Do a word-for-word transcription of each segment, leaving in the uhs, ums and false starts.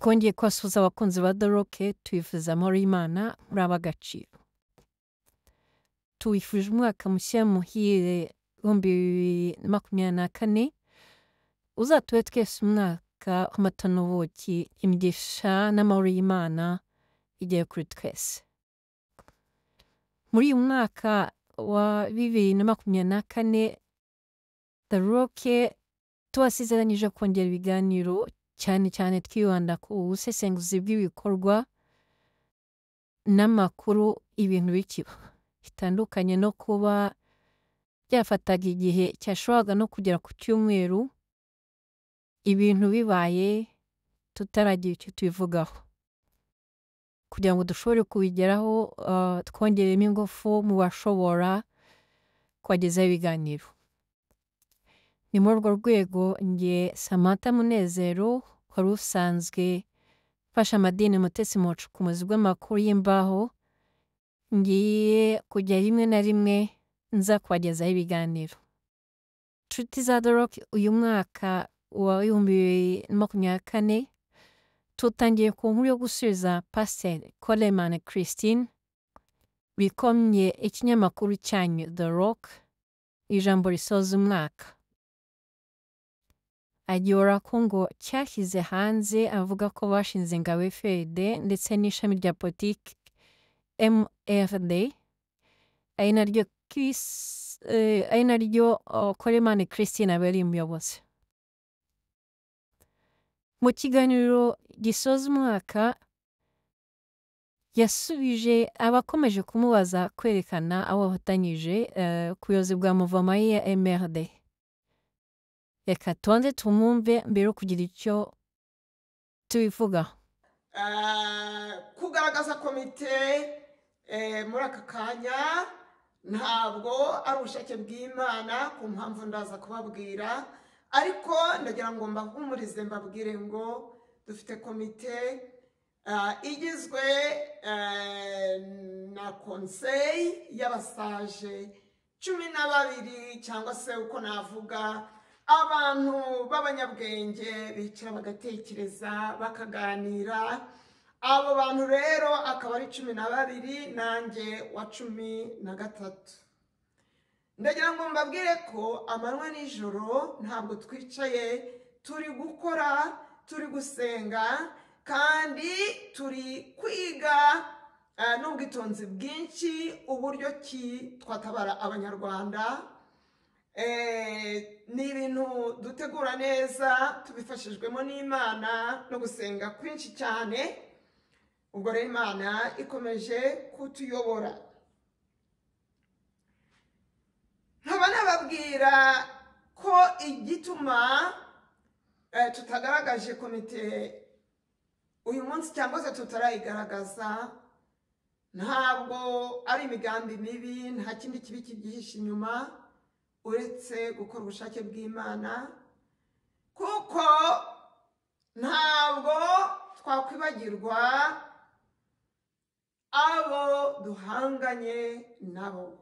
twongeye kwasuhuza abakunzi ba The Rock tubifuza amahoro y'Imana muri ab'agaciro. Tuwifuje umwaka mushya muhire ibihumbi bibiri na makumyabiri na kane uzatube twese umwaka w'amata n'ubuki, imigisha n'amahoro y'Imana igiye kuri twese. Muri uyu mwaka wa bibiri na makumyabiri na kane The Rock tubasezeranyije kongera ibiganiro cyane cyane twibanda ku busesenguzi bw'ibikorwa n'amakuru ibintu bikiba bitandukanye, no kuba byafataga igihe cyashoboraga no kugera ku cyumweru ibintu bibaye tutaragira icyo tubivugaho, kugira ngo dushobore kubigeraho uh, twongeremo ingufu mu bashobora kubagezaho ibiganiro. Ni muri urwo rwego nge Samantha Munezero wari usanzwe mfasha amadini Mutesi mu bucukumbuzi bw'amakuru y'imbaho, ngiye kujya rimwe na rimwe nza kubagezaho ibiganiro. Nshuti za The Rock, uyu mwaka wa ibihumbi bibiri na makumyabiri na kane tutangiye ku nkuru yo gusubiza Pastor COLEMAN Christine bikomye ikinyamakuru cyanyu The Rock ijambo risoza umwaka. Aragira ko ngo cyashyize hanze avuga ko bashinze ingabo F R D ndetse n'ishami rya politiki M R D, ari naryo ari naryo COLEMAN Christine aba ari umuyobozi. Mu kiganiro gisoza umwaka yasubije abakomeje kumubaza kwerekana abo bafatanyije uh, ku buyobozi bwa muvoma ya M R D. Reka tubanze tumwumve mbere yo kugira icyo tubivugaho. Kugaragaza komite muri aka kanya ntabwo ari ubushake bw'Imana, ku mpamvu ndaza kubabwira, ariko ndagira ngo mbahumurize mbabwire ngo dufite komite igizwe na conseil y'abasaje cumi na babiri, cyangwa se uko navuga abantu b'abanyabwenge bicara bagatekereza bakaganira. Abo bantu rero akaba ari cumi na babiri, nanjye wa cumi na gatatu. Ndagira ngo mbabwire ko amanywa n'ijoro ntabwo twicaye, turi gukora, turi gusenga, kandi turi kwiga n'ubwitonzi bwinshi uburyo ki twatabara abanyarwanda. Ni ibintu dutegura neza tubifashijwemo n'Imana no gusenga kwinshi cyane. Ubwo rero Imana ikomeje kutuyobora. Nkaba nababwira ko igituma tutagaragaje komite uyu munsi cyangwa se tutarayigaragaza ntabwo ari imigambi mibi, nta kindi kibi kibyihishe inyuma uretse gukora ubushake bw'Imana, kuko ntabwo twakwibagirwa abo duhanganye nabo.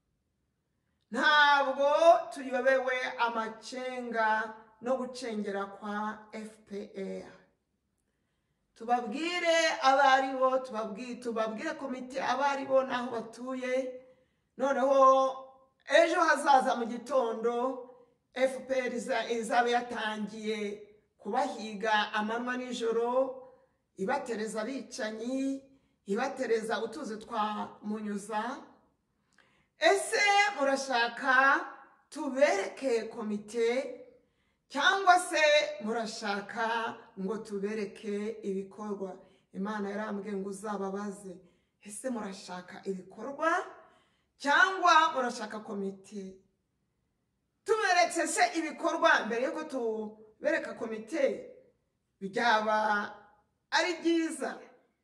Ntabwo tuyobewe amacenga no gucengera kwa F P R. Tubabwire abaribo, tubabwire tubabwire komite abaribo naho batuye, noneho ejo hazaza mu gitondo F P R izaba yatangiye kubahiga amanywa n'ijoro, ibatereza abicanyi, ibatereza utuzi twa munyuza. Ese murashaka tubereke komite, cyangwa se murashaka ngo tubereke ibikorwa? Imana yarambwiye ngo uzababaze, ese murashaka ibikorwa cyangwa murashaka komite? Tuberetse se ibikorwa mbere yuko tubereka komite byaba ari byiza.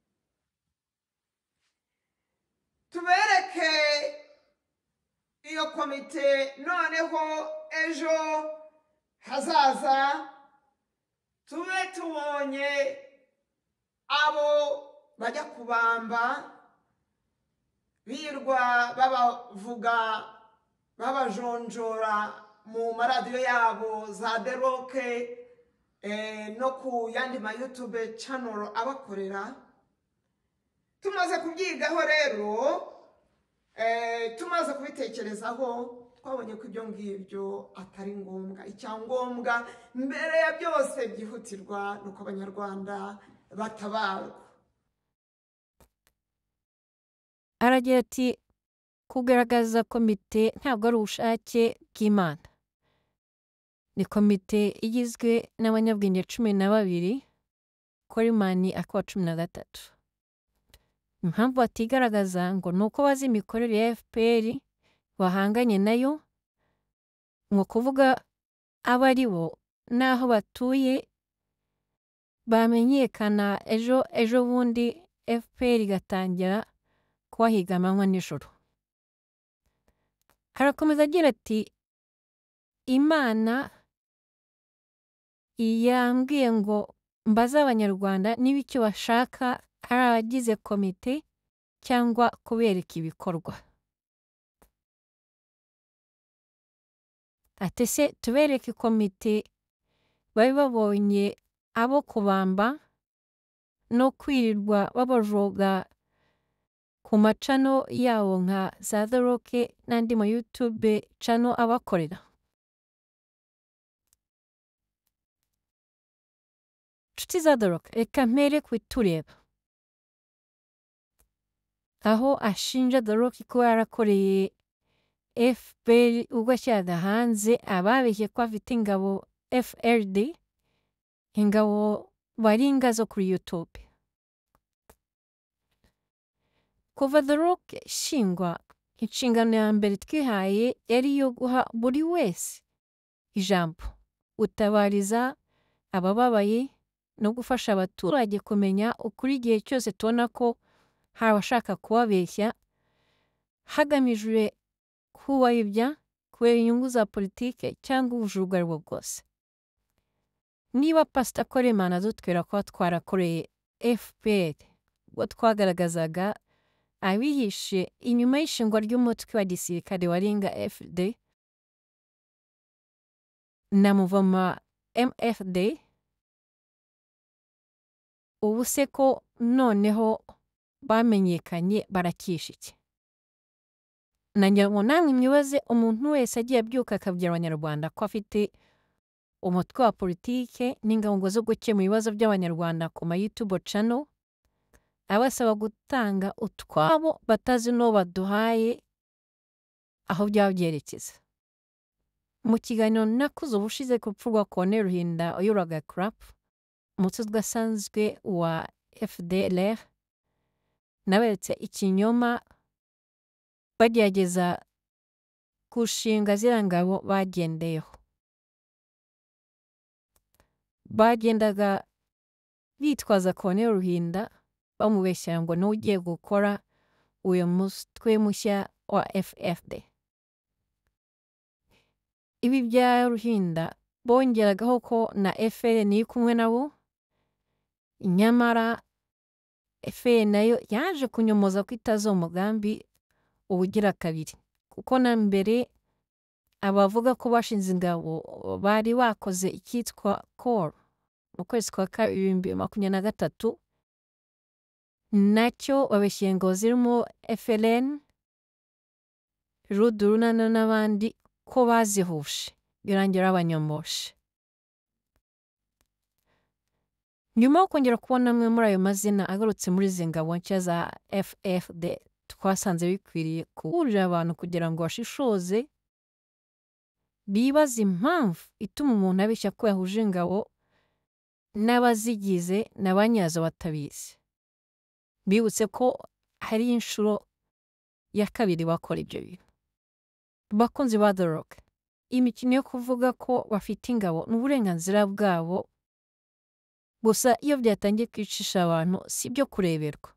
Tubereke iyo komite, noneho ejo hazaza tube tubonye abo bajya kubamba birwa babavuga babajonjora mu maradiyo yabo za The Rock, eh, no ku yandi ma YouTube channel abakorera. Tumaze kubyigaho rero, eh, tumaze kubitekerezaho, twabonye ko ibyo ngibyo atari ngombwa. Icyangombwa mbere ya byose byihutirwa nuko abanyarwanda batabarwa. Aragira ati kugaragaza komite ntabwo ari ubushake bw'Imana. Ni komite igizwe n'abanyabwenge cumi na babiri, COLEMAN akaba cumi na gatatu. Impamvu batigaragaza ngo ni uko bazi imikorere ya F P R bahanganye nayo, ngo kuvuga abo ari bo n'aho batuye bamenyekana ejo ejo bundi F P R igatangira kubahiga amanywa n'ijoro. Harakomeza agira ati Imana yambwiye ngo mbaze abanyarwanda niba icyo bashaka ari abagize komite cyangwa kubereka ibikorwa. Ati se tubereke komite bari babonye abo kubamba no kwirirwa babajoga ku macano yabo nka za The Rock n'andi ma YouTube channel abakorera. Nshuti za The Rock, reka mpere kutureba aho ashinja The Rock ko yarakoreye F P R ubwo ashyiraga hanze ababeshye ko afite ingabo F L D, ingabo baringa zo kuri YouTube. Kuva The Rock shingwa, inshingano ya mbere twihaye yari iyo guha buri wese ijambo, utabariza abababaye no gufasha abaturage kumenya ukuri igihe cyose tubona ko hari abashaka kubabeshya hagamijwe kubayobya kubera inyungu za politike cyangwa ubujura ubwo ari bwo bwose. Niba Pastor COLEMAN adutwera kuba twarakoreye F P R ubwo twagaragazaga abihishe inyuma y'ishingwa ry'umutwe wa gisirikare waringa F D na muvoma M F D, ubu se ko noneho bamenyekanye barakisha iki? Nanjye ngo namwe mwibaze umuntu wese agiye abyuka akabwira abanyarwanda ko afite umutwe wa politike n'ingabo zo gukemura ibibazo by'abanyarwanda ku ma YouTube channel, abasaba gutanga utwabo batazi no baduhaye aho byaba byerekeza. Mu kiganiro nakuze ubushize ku rupfu rwa Colonel Ruhinda uyoboraga crap, umutwe udasanzwe wa F D L R, naberetse ikinyoma bagerageza kushinga ziriya ngabo bagendeyeho. Bagendaga bitwaza Colonel Ruhinda bamubeshya ngo niwe ugiye gukora uyu mutwe mushya wa F F D. Ibi bya Ruhinda bongeragaho ko na F L N iri kumwe nabo, nyamara F L N nayo yaje kunyomoza ko itazi umugambi ubugira kabiri, kuko na mbere abavuga ko bashinze ingabo bari bakoze ikitwa Call mu kwezi kwa kabiri ibihumbi bibiri na makumyabiri na gatatu, nacyo babeshye ngo zirimo F L N, Rudurunana n'abandi ko bazihushe birangira abanyomoshe. Nyuma yo kongera kubona amwe muri ayo mazina agarutse muri izi ngabo nshya za F F D, twasanze bikwiriye kuburira abantu kugira ngo bashishoze bibaza impamvu ituma umuntu abeshya ko yahuje ingabo n'abazigize na ba nyazo batabizi. Bibutse ko hari inshuro ya kabiri bakora ibyo bintu. Bakunzi ba The Rock, imikino yo kuvuga ko bafite ingabo n'uburenganzira bwabo, gusa iyo byatangiye kwicisha abantu si byo kureberwa.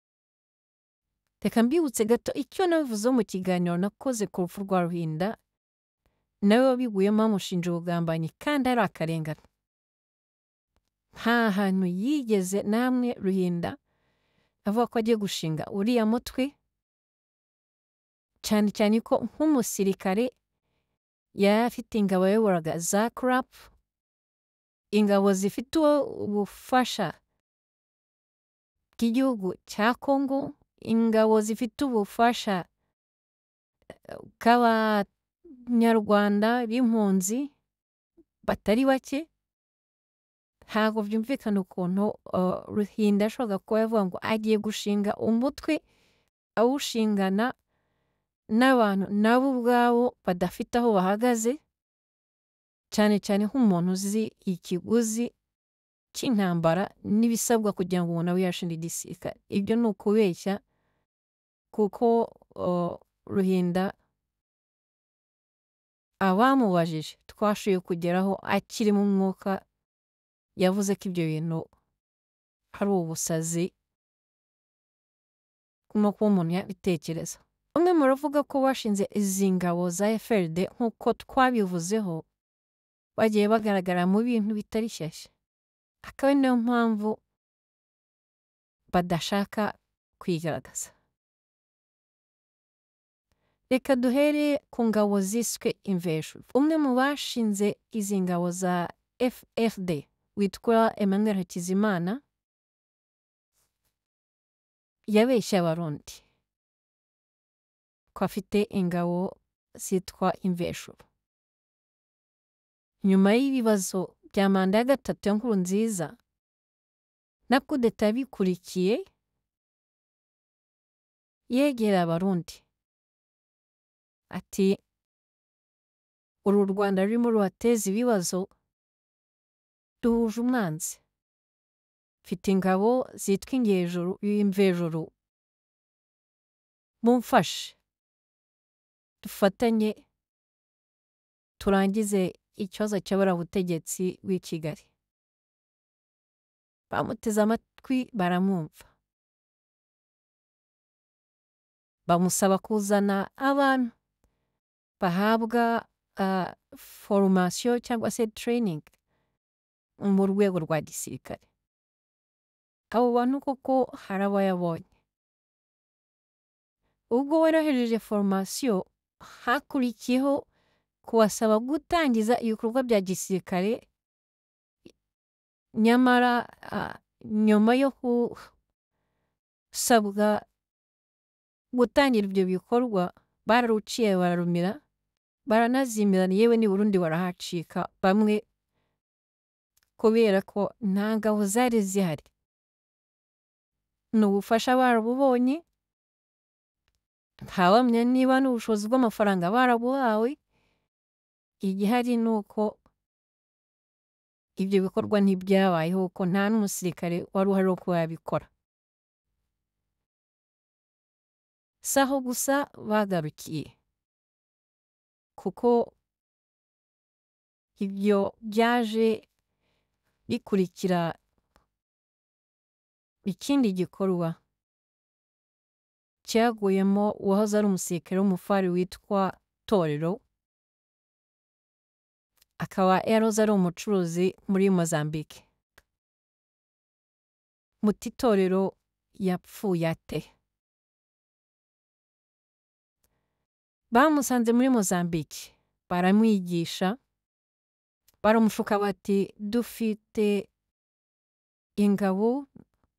Reka mbibutse gato icyo nabivuzeho mu kiganiro nakoze ku rupfu rwa Ruhinda, nawe wabiguyemo amushinja ubugambanyi kandi ari akarengane. Nta hantu yigeze namwe Ruhinda avuga ko agiye gushinga uriya mutwe, cyane cyane ko nk'umusirikare yari afite ingabo yayoboraga za crap ingabo zifite ubufasha bw'igihugu cya Kongo, ingabo zifite ubufasha bw'abanyarwanda b'impunzi batari bake, ntabwo byumvikana ukuntu uh, Ruhinda ashobora kuba yavuga ngo agiye gushinga umutwe awushingana n'abantu nabo ubwabo badafite aho bahagaze, cyane cyane nk'umuntu uzi ikiguzi cy'intambara n'ibisabwa kugira ngo umuntu abe yashinga igisirikare. Ibyo ni ukubeshya kuko uh, Ruhinda abamubajije twashoboye kugeraho akiri mu mwuka yavuze ko ibyo bintu ari ubusazi no kuba umuntu yabitekereza. Umwe muravuga ko bashinze izi ngabo za F L D nk'uko twabivuzeho bagiye bagaragara mu bintu bitari shyashya, akaba niyo mpamvu badashaka kwigaragaza. Reka duhere ku ngabo ziswe imvejuru. Umwe mu bashinze izi ngabo za F F D witwa Emmanuel Hakizimana yabeshya abarundi ko afite ingabo zitwa imvejuru. Nyuma y'ibibazo bya manda ya gatatu ya Nkurunziza na kudeta bikurikiye, yegera abarundi ati uru Rwanda rurimo ruhateza ibibazo, duhuje umwanzi, mfite ingabo zitwa ingejuru imvejuru, mumfashe dufatanye turangize ikibazo cyabura butegetsi w'i Kigali. Bamuteze amatwi baramwumva, bamusaba kuzana abantu bahabwa uh, formation cyangwa se training mu rwego rwa gisirikare. Abo bantu koko hari abayabonye. Ubwo warahejeje formation hakurikiyeho kubasaba gutangiza ibikorwa bya gisirikare, nyamara uh, nyuma yo kusabwa gutangira ibyo bikorwa bararuciye bararumira, baranazimira, yewe ni Burundi barahacika bamwe kubera ko nta ngabo zari zihari. Ni ubufasha barabubonye, ntawamenya niba n'ubushobozi bw'amafaranga barabuhawe, igihari ni uko ibyo bikorwa ntibyabayeho, ko nta n'umusirikare wari uhari wo kuba yabikora. Saho gusa bagarukiye, kuko ibyo byaje bikurikira ikindi gikorwa cyaguyemo uwahoze ari umusirikare w'umufari witwa Torero, akaba yaroze ari umucuruzi muri Mozambique. Muti Torero yapfuye ate? Bamusanze muri Mozambique baramwigisha, baramushuka bati dufite ingabo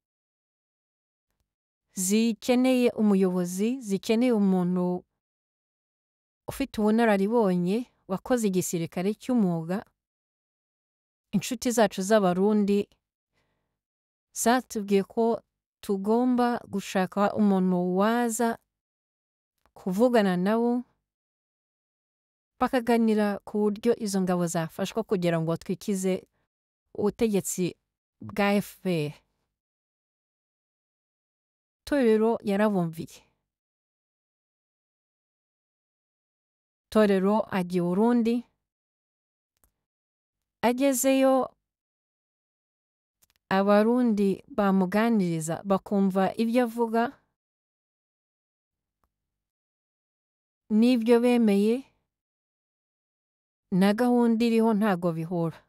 zikeneye umuyobozi, zikeneye umuntu ufite ubunararibonye wakoze igisirikare cy'umwuga. Inshuti zacu z'abarundi zatubwiye ko tugomba gushaka umuntu waza kuvugana nabo bakaganira ku buryo izo ngabo zafashwa kugira ngo twikize ubutegetsi bwa F P R. Torero yarabumviye. Torero agiye Burundi, agezeyo abarundi bamuganiriza bakumva ibyo avuga n'ibyo bemeye na gahunda iriho ntago bihura.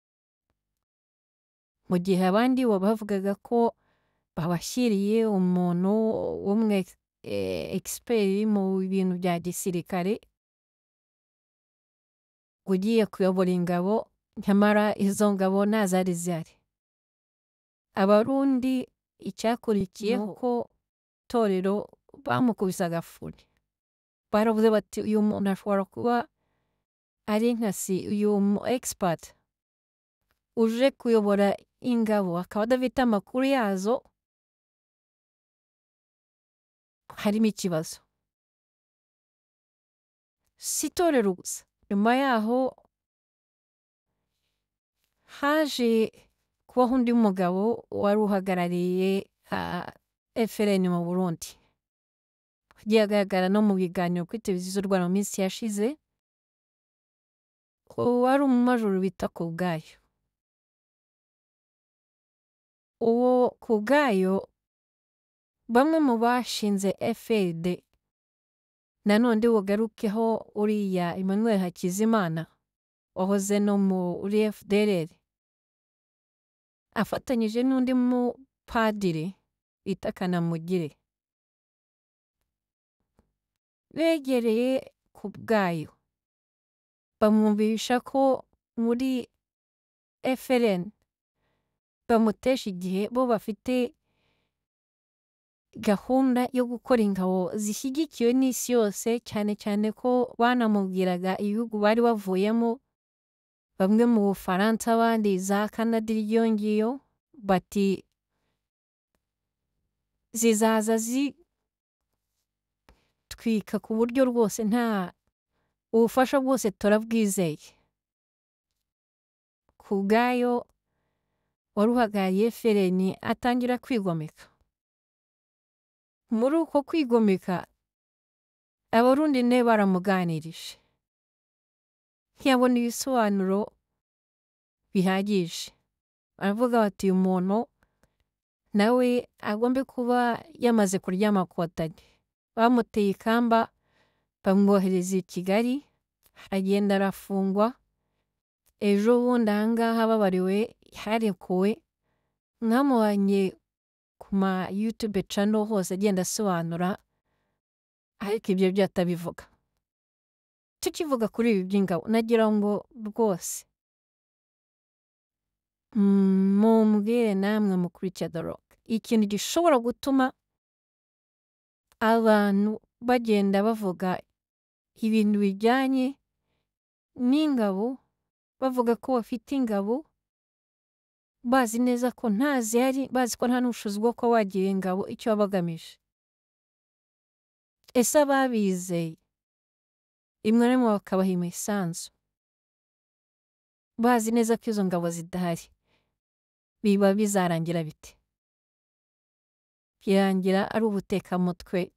Mu gihe abandi bo bavugaga ko babashyiriye umuntu w'umwe expert mu bintu bya gisirikare ugiye kuyobora ingabo, nyamara izo ngabo ntazari zihari. Abarundi icyakurikiyeho ko torero bamukubise agafuni. Baravuze bati uyu muntu ashobora kuba ari nkasi, uyu mu expert uje kuyobora ingabo akaba adafite amakuru yazo, harimo ikibazo. Si torero gusa, nyuma yaho haje kubaho undi mugabo wari uhagarariye F L N mu Burundi, yagiye agaragara no mu biganiro kuri televiziyo z'u Rwanda mu minsi yashize, wari umumajoro bita Kubwayo. Uwo Kubwayo bamwe mu bashinze F L D, nanone bugarukeho uriya Emmanuel Hakizimana wahoze no muri F D L R, afatanyije n'undi mupadiri bita Kanamugire, begereye Kubwayo bamwumvisha ko muri F L N bamutesha igihe, bo bafite gahunda yo gukora ingabo zishyigikiwe n'isi yose, cyane cyane ko banamubwiraga ibihugu bari bavuyemo, bamwe mu Bufaransa abandi za Canada iryo ngiyo, bati zizaza zitwika ku buryo rwose nta ubufasha bwose turabwizeye. Kubwayo wari uhagarariye F L N atangira kwigomeka. Muri uko kwigomeka Abarundi ne baramuganirije, ntiyabona ibisobanuro bihagije. Baravuga bati uyu muntu nawe agombe kuba yamaze kuryama kotanye. Bamuteye ikamba bamwohereza i Kigali, aragenda arafungwa. Ejo bundi aha ngaha babariwe harekuwe, mwamubonye ku ma YouTube channel hose agenda asobanura, ariko ibyo byo atabivuga. Tukivuga kuri ibi by'ingabo, nagira ngo rwose mumbwire namwe mukurikira The Rock ikintu gishobora gutuma abantu bagenda bavuga ibintu bijyanye n'ingabo, bavuga ko bafite ingabo, bazi neza ko nta zihari, bazi ko nta n'ubushobozi bwo kuba wagira ingabo icyo babagamije. Ese ababizeye rimwe na rimwe bakabaha imisanzu, bazi neza ko izo ngabo zidahari, biba bizarangira bite? Birangira ari ubutekamutwe,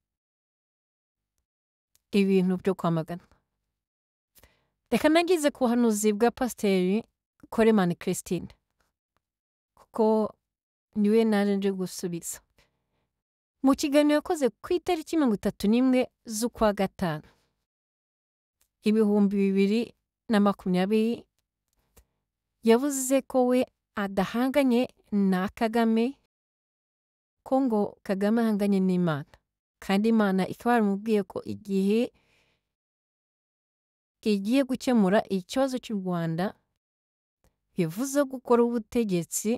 ibintu byo kwamagana. Reka nagize ku buhanuzi bwa Pastor COLEMAN Christine, kuko niwe naje gusubiza mu kiganiro yakoze ku itariki mirongo itatu n'imwe z'ukwa gatanu ibihumbi bibiri na makumyabiri. Yavuze ko we adahanganye na Kagame, ko ngo Kagame ahanganye n'Imana, kandi Imana ikaba yaramubwiye ko igihe igiye gukemura ikibazo cy'u Rwanda, bivuze gukora ubutegetsi,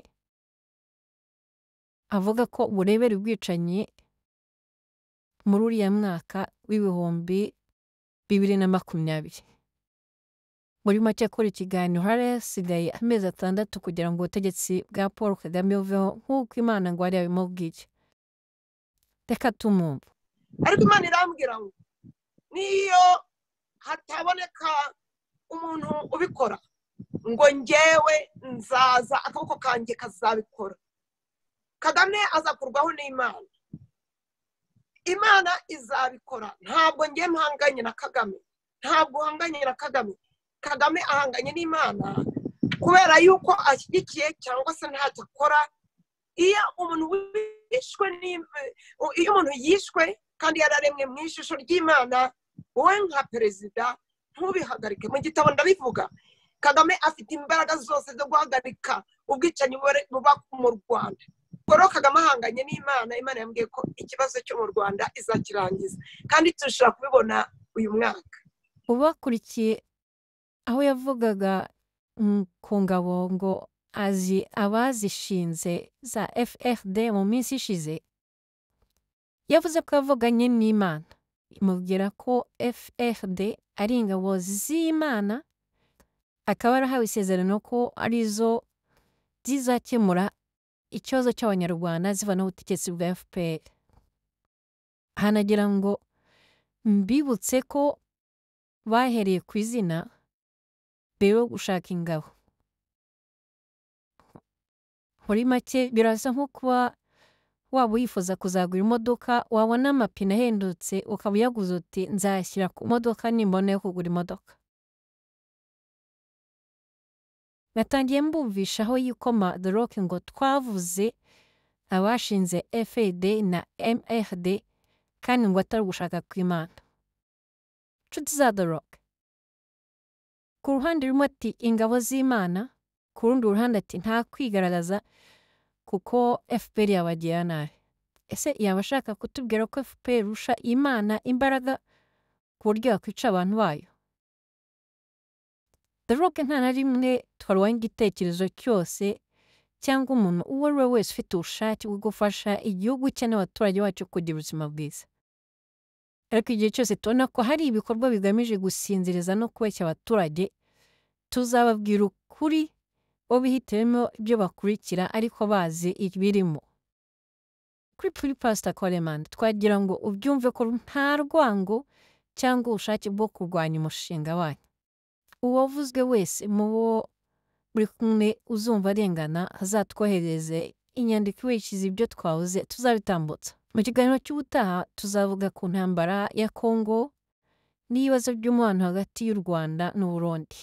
avuga ko burebera ubwicanyi muri uriya mwaka w'ibihumbi bibiri na makumyabiri. Muri make akora ikiganiro hari hasigaye amezi atandatu kugira ngo ubutegetsi bwa Paul Kagame buveho nk'uko Imana ngo yari yabimubwiye. Reka tumumva. Ariko Imana irambwira ngo niyo hataboneka umuntu ubikora, ngo njyewe nzaza akaboko kanjye kazabikora. Kagame azakurwaho n'Imana, Imana izabikora. Ntabwo njye mpanganye na Kagame, ntabwo uhanganye na Kagame. Kagame ahanganye n'Imana kubera yuko ashyigikiye cyangwa se ntacyo akora. Iyo umuntu wishwe, iyo umuntu yishwe kandi yararemwe mu ishusho ry'Imana, wowe nka perezida ntubihagarike. Mu gitabo ndabivuga, Kagame afite imbaraga zose zo guhagarika ubwicanyi buba mu Rwanda. Koro Kagame ahanganye n'Imana, Imana yambwiye ko ikibazo cyo mu Rwanda izakirangiza, kandi tushobora kubibona uyu mwaka. Ubakurikiye aho yavugaga ku ngabo ngo azi abazishinze za F F D mu minsi ishize, yavuze ko yavuganye n'Imana imubwira ko F F D ari ingabo z'Imana, akaba yarahawe isezerano ko arizo zizakemura ikibazo cy'abanyarwanda zivana ubutegetsi bwa F P R. Hanagira ngo mbibutse ko bahereye ku izina mbere yo gushaka ingabo. Muri make birasa nko kuba waba wifuza kuzagura imodoka, wabona amapine ahendutse ukaba uyaguze uti nzashyira ku modoka nimbona yo kugura imodoka. Natangiye mbumvishaho yikoma The Rock ngo twavuze abashinze F A D na M F D kandi ngo atari gushaka kw'Imana. Nshuti za The Rock, ku ruhande rumwe ati ingabo z'Imana, ku rundi ruhande ati nta kwigaragaza kuko F P R yabagira nabi. Ese yaba ashaka kutubwira ko F P R irusha Imana imbaraga ku buryo yakwica abantu bayo? The Rock nta na rimwe twarwanya igitekerezo cyose cyangwa umuntu uwo ari we wese ufite ubushake bwo gufasha igihugu cye n'abaturage bacu kugira ubuzima bwiza. Ariko igihe cyose tubona ko hari ibikorwa bigamije gusinziriza no kubeshya abaturage, tuzababwira ukuri bo bihitemo ibyo bakurikira ariko bazi ibirimo. Kuri kuri Pastor COLEMAN twagira ngo ubyumve ko nta rwango cyangwa ubushake bwo kurwanya umushinga wanyu. Uwavuzwe wese mu bo buri kumwe uzumva arengana azatwohereze inyandiko ikiza ibyo twavuze tuzabitambutsa. Mu kiganiro cy'ubutaha tuzavuga ku ntambara ya Congo n'ibibazo by'umubano hagati y'u Rwanda n'u Burundi.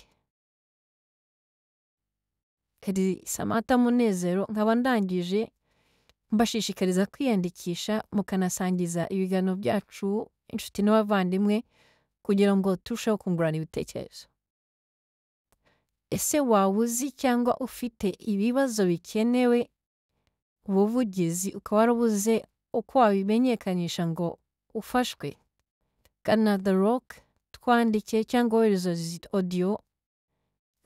Eri Samantha Munezero nkaba ndangije mbashishikariza kwiyandikisha mukanasangiza ibiganiro byacu inshuti n'abavandimwe kugira ngo turusheho kungurana ibitekerezo. Ese waba uzi cyangwa ufite ibibazo bikenewe ubuvugizi ukaba warabuze uko wabimenyekanisha ngo ufashwe? Gana The Rock twandike cyangwa wohereza audio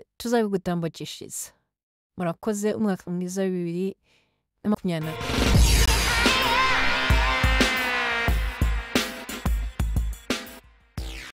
tuzabigutambukishiriza. Murakoze, umwaka mwiza wa bibiri na makumyabiri na kane.